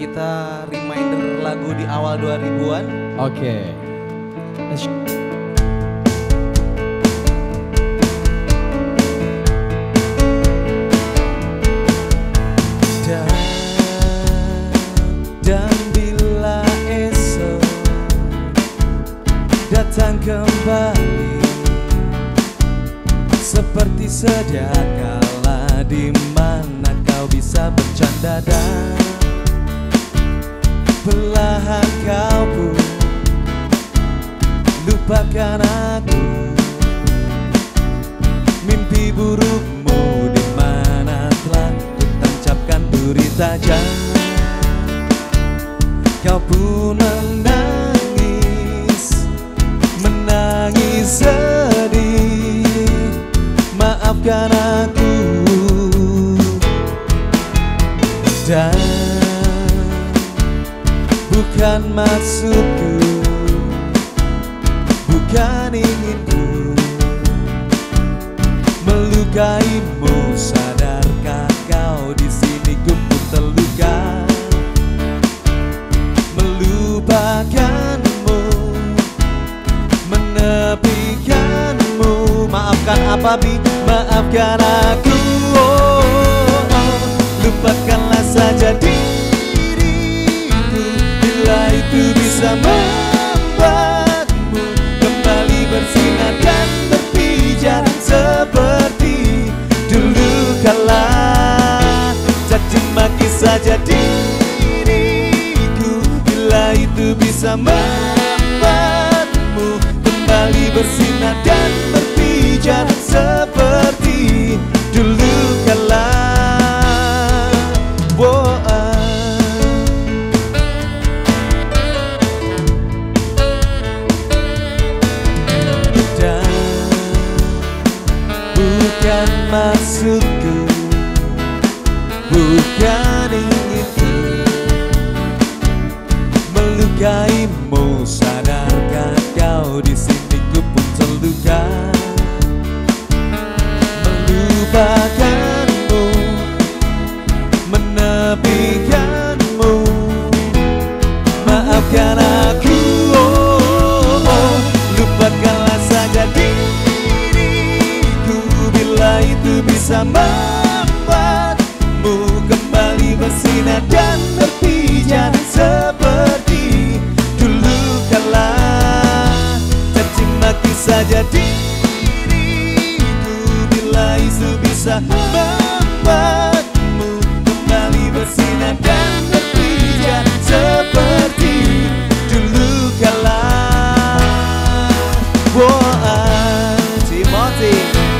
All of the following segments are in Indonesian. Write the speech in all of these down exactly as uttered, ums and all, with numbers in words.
kita reminder lagu di awal dua ribuan. Oke. Dan, dan bila esok datang kembali seperti sedia kala, di mana kau bisa bercanda dan perlahan kau pun lupakan aku. Mimpi burukmu di mana telah kutancapkan duri tajam. Kau pun menangis, menangis sedih. Maafkan aku. Dan bukan maksudku, bukan inginku melukaimu. Sadarkah kau di sini ku pun terluka, melupakanmu, menepikanmu. Maafkan apa Bi? Maafkan aku. Oh, oh, oh. Lupakanlah saja diriku, bila itu bisa membuatmu kembali bersinar dan berpijar seperti dulu kala. Caci maki saja diriku, bila itu bisa membuatmu kembali bersinar dan berpijar seperti dulu kala. Bukan maksudku, bukan inginku melukaimu. Sadarkah kau di sini ku pun terluka, melupakanmu, menepikanmu. Maafkan aku. Oh, oh. Lupakanlah saja diriku, bila itu bisa membuatmu kembali bersinar dan berpijar seperti dulu kala. Caci maki saja diriku, bila itu bisa membuatmu kembali bersinar dan berpijar seperti dulu kala. Wah, Timothy.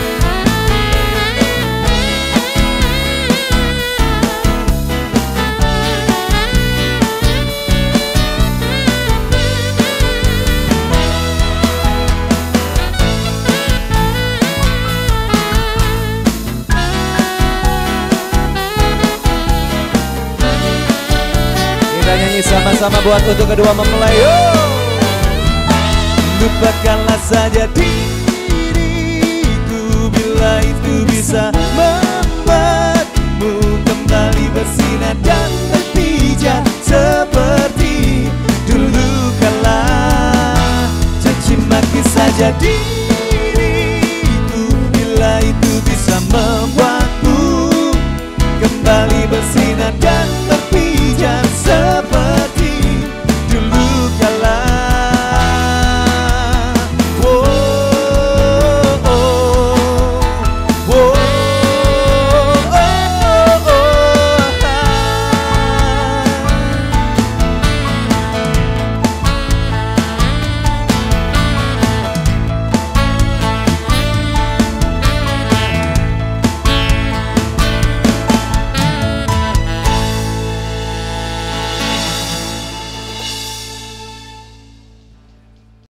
Kita nyanyi sama-sama buat untuk kedua mempelai. Lupakanlah saja diriku, bila itu